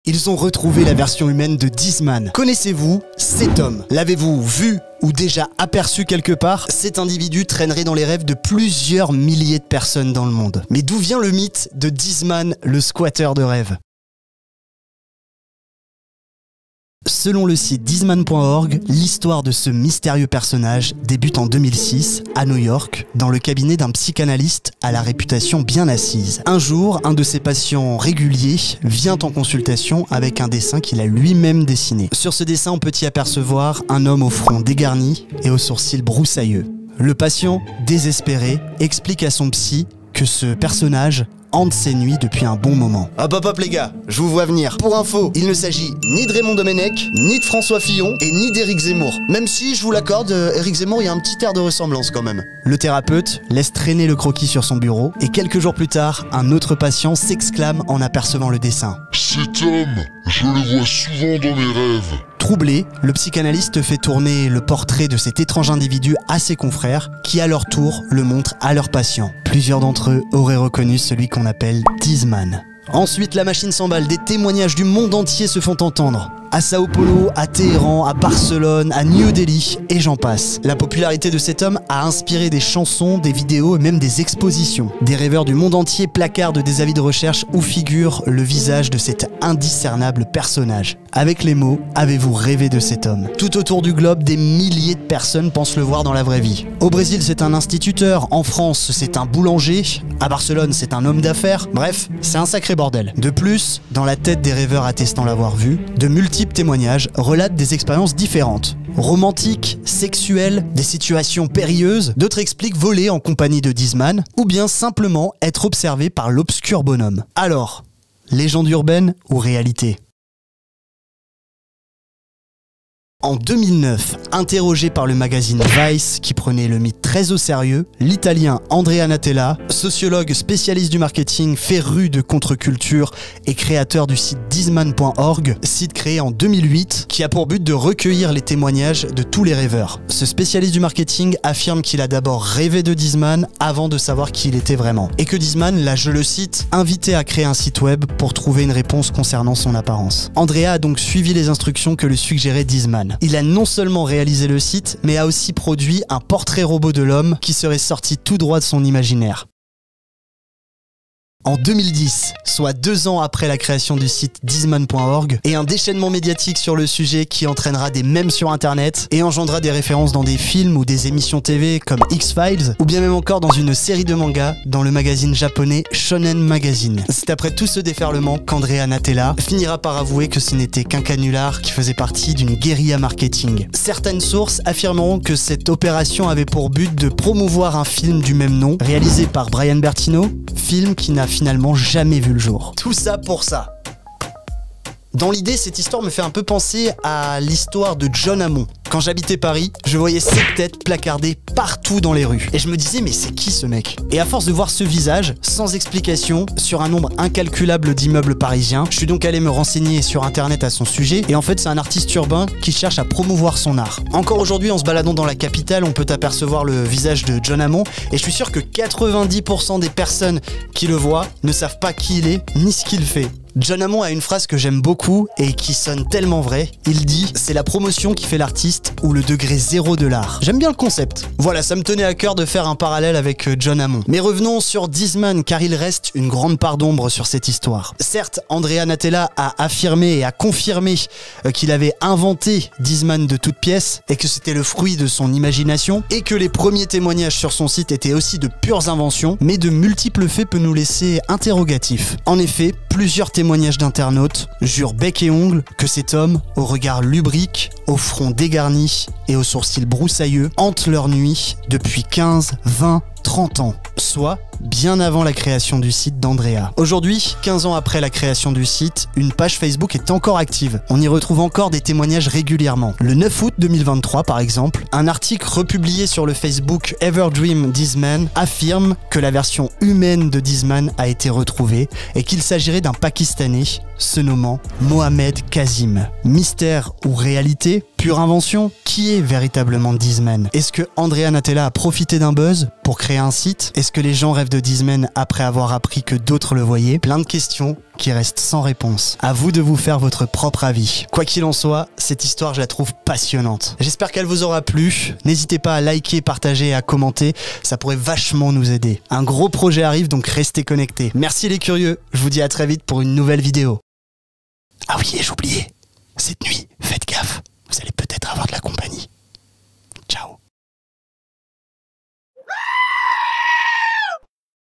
Ils ont retrouvé la version humaine de Dizman. Connaissez-vous cet homme? L'avez-vous vu ou déjà aperçu quelque part? Cet individu traînerait dans les rêves de plusieurs milliers de personnes dans le monde. Mais d'où vient le mythe de Dizman, le squatter de rêve? Selon le site Dizman.org, l'histoire de ce mystérieux personnage débute en 2006 à New York, dans le cabinet d'un psychanalyste à la réputation bien assise. Un jour, un de ses patients réguliers vient en consultation avec un dessin qu'il a lui-même dessiné. Sur ce dessin, on peut y apercevoir un homme au front dégarni et aux sourcils broussailleux. Le patient, désespéré, explique à son psy que ce personnage hante ses nuits depuis un bon moment. Hop les gars, je vous vois venir. Pour info, il ne s'agit ni de Raymond Domenech, ni de François Fillon, et ni d'Éric Zemmour. Même si, je vous l'accorde, Éric Zemmour, il y a un petit air de ressemblance quand même. Le thérapeute laisse traîner le croquis sur son bureau, et quelques jours plus tard, un autre patient s'exclame en apercevant le dessin. Cet homme, je le vois souvent dans mes rêves. Troublé, le psychanalyste fait tourner le portrait de cet étrange individu à ses confrères, qui à leur tour le montrent à leurs patients. Plusieurs d'entre eux auraient reconnu celui qu'on appelle Dizman. Ensuite, la machine s'emballe, des témoignages du monde entier se font entendre. À Sao Paulo, à Téhéran, à Barcelone, à New Delhi, et j'en passe. La popularité de cet homme a inspiré des chansons, des vidéos et même des expositions. Des rêveurs du monde entier placardent des avis de recherche où figure le visage de cet indiscernable personnage. Avec les mots « Avez-vous rêvé de cet homme ?» Tout autour du globe, des milliers de personnes pensent le voir dans la vraie vie. Au Brésil, c'est un instituteur. En France, c'est un boulanger. À Barcelone, c'est un homme d'affaires. Bref, c'est un sacré bordel. De plus, dans la tête des rêveurs attestant l'avoir vu, de multiples témoignages relatent des expériences différentes. Romantiques, sexuelles, des situations périlleuses, d'autres expliquent voler en compagnie de Dizman, ou bien simplement être observé par l'obscur bonhomme. Alors, légende urbaine ou réalité ? En 2009, interrogé par le magazine Vice, qui prenait le mythe très au sérieux, l'Italien Andrea Natella, sociologue spécialiste du marketing, féru de contre-culture et créateur du site Dizman.org, site créé en 2008, qui a pour but de recueillir les témoignages de tous les rêveurs. Ce spécialiste du marketing affirme qu'il a d'abord rêvé de Dizman avant de savoir qui il était vraiment. Et que Dizman l'a, je le cite, invité à créer un site web pour trouver une réponse concernant son apparence. Andrea a donc suivi les instructions que lui suggérait Dizman. Il a non seulement réalisé le site, mais a aussi produit un portrait robot de l'homme qui serait sorti tout droit de son imaginaire. En 2010, soit 2 ans après la création du site Dizman.org, et un déchaînement médiatique sur le sujet qui entraînera des mèmes sur internet et engendra des références dans des films ou des émissions TV comme X-Files, ou bien même encore dans une série de mangas dans le magazine japonais Shonen Magazine. C'est après tout ce déferlement qu'Andrea Natella finira par avouer que ce n'était qu'un canular qui faisait partie d'une guérilla marketing. Certaines sources affirmeront que cette opération avait pour but de promouvoir un film du même nom, réalisé par Brian Bertino, film qui n'a finalement jamais vu le jour. Tout ça pour ça. Dans l'idée, cette histoire me fait un peu penser à l'histoire de John Hammond. Quand j'habitais Paris, je voyais cette tête placardée partout dans les rues. Et je me disais, mais c'est qui ce mec? Et à force de voir ce visage, sans explication, sur un nombre incalculable d'immeubles parisiens, je suis donc allé me renseigner sur internet à son sujet. Et en fait, c'est un artiste urbain qui cherche à promouvoir son art. Encore aujourd'hui, en se baladant dans la capitale, on peut apercevoir le visage de John Hammond. Et je suis sûr que 90% des personnes qui le voient ne savent pas qui il est, ni ce qu'il fait. John Hammond a une phrase que j'aime beaucoup et qui sonne tellement vrai. Il dit « C'est la promotion qui fait l'artiste ou le degré zéro de l'art ». J'aime bien le concept. Voilà, ça me tenait à cœur de faire un parallèle avec John Hammond. Mais revenons sur Dizman, car il reste une grande part d'ombre sur cette histoire. Certes, Andrea Natella a affirmé et a confirmé qu'il avait inventé Dizman de toutes pièces et que c'était le fruit de son imagination et que les premiers témoignages sur son site étaient aussi de pures inventions, mais de multiples faits peuvent nous laisser interrogatifs. En effet, plusieurs témoignages d'internautes jurent bec et ongle que cet homme, au regard lubrique, au front dégarni et aux sourcils broussailleux, hante leur nuit depuis 15, 20, 30 ans, soit bien avant la création du site d'Andrea. Aujourd'hui, 15 ans après la création du site, une page Facebook est encore active. On y retrouve encore des témoignages régulièrement. Le 9 août 2023, par exemple, un article republié sur le Facebook Everdream Dizman affirme que la version humaine de Dizman a été retrouvée et qu'il s'agirait d'un Pakistanais se nommant Mohamed Kazim. Mystère ou réalité? Pure invention? Qui est véritablement Dizman? Est-ce que Andrea Natella a profité d'un buzz pour créer un site? Est-ce que les gens rêvent de Disman après avoir appris que d'autres le voyaient. Plein de questions qui restent sans réponse. À vous de vous faire votre propre avis. Quoi qu'il en soit, cette histoire, je la trouve passionnante. J'espère qu'elle vous aura plu. N'hésitez pas à liker, partager et à commenter. Ça pourrait vachement nous aider. Un gros projet arrive, donc restez connectés. Merci les curieux. Je vous dis à très vite pour une nouvelle vidéo. Ah oui, et j'oubliais. Cette nuit, faites gaffe. Vous allez peut-être